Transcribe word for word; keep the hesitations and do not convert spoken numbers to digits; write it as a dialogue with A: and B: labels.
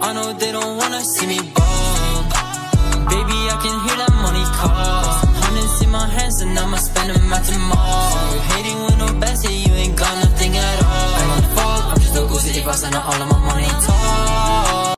A: I know they don't wanna see me ball. Baby, I can hear that money call. Hundreds in my hands and I'ma spend them at the mall. You hating with no best, yeah, you ain't got nothing at all. I'm on the fall, I'm just a goosey if I send out all of my money.